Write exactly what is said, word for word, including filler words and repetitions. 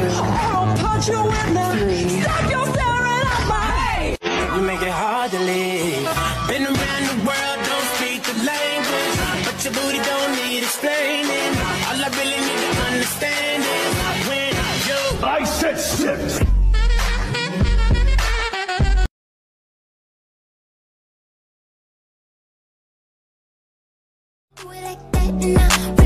I'll punch you in the stop you staring at my face. You make it hard to leave. Been around the world, don't speak the language, but your booty don't need explaining. All I really need to understand is when you I said sit. We like that now.